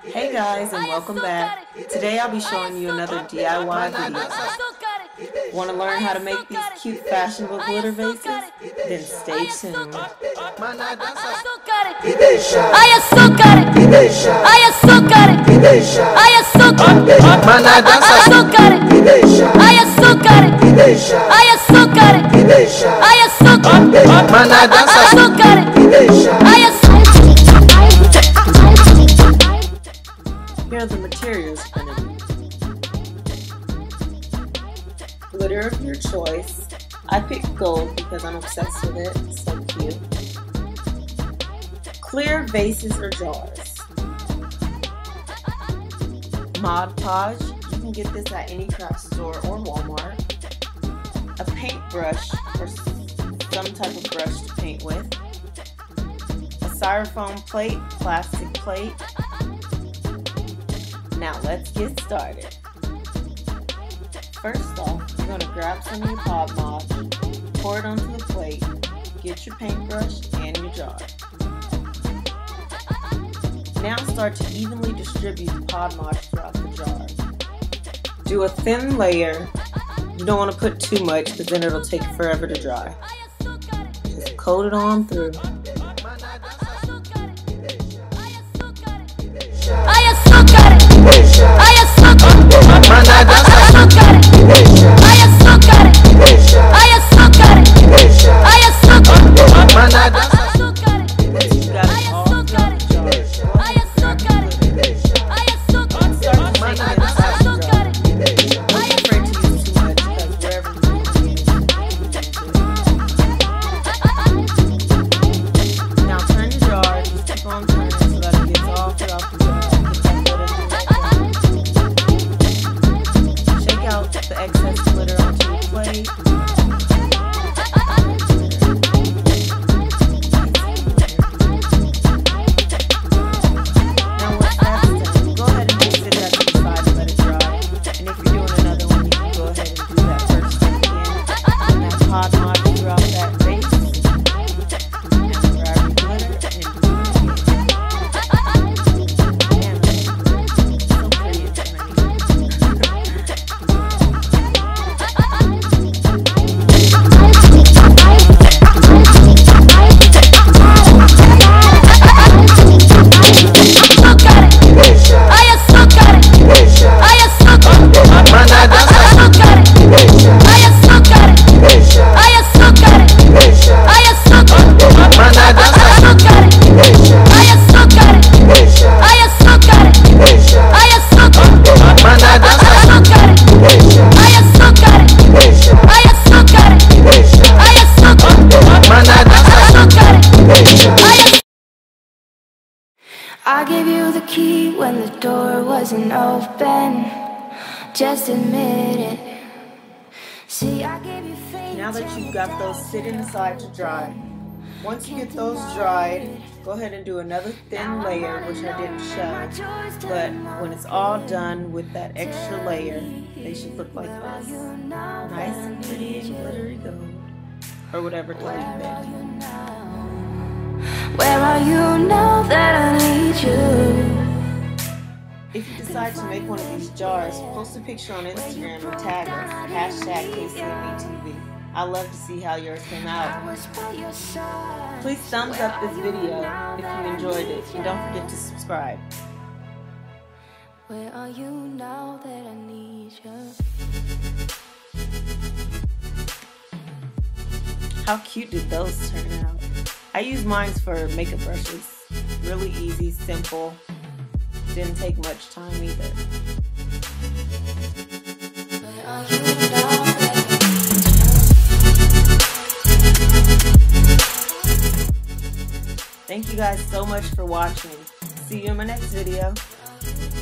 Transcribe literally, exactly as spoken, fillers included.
Hey guys, and welcome back. Today I'll be showing you another D I Y video. Want to learn how to make these cute fashionable glitter vases? Then stay tuned. Here are the materials you're going to use. Glitter of your choice. I picked gold because I'm obsessed with it. It's so cute. Clear vases or jars. Mod Podge. You can get this at any craft store or Walmart. A paintbrush or some type of brush to paint with. A styrofoam plate, plastic plate. Now let's get started. First off, you're going to grab some of your Pod Mod, pour it onto the plate, get your paintbrush and your jar. Now start to evenly distribute the Pod Mod throughout the jar. Do a thin layer. You don't want to put too much because then it'll take forever to dry. Just coat it on through. I gave you the key when the door wasn't open. Just admit it. See, I gave you faith. Now that you've got those sitting aside to dry, once you get those dried, go ahead and do another thin layer, which I didn't show. But when it's all done with that extra layer, they should look like this. Nice and pretty and glittery gold. Or whatever to leave it. Where are you now that I need you? If you decide to make one of these jars, post a picture on Instagram and tag us, hashtag K C M E T V. I'd love to see how yours came out. Please thumbs up this video if you enjoyed it, and don't forget to subscribe. Where are you now that I need you? How cute did those turn out? I use mine for makeup brushes. Really easy, simple. Didn't take much time either. Thank you guys so much for watching. See you in my next video.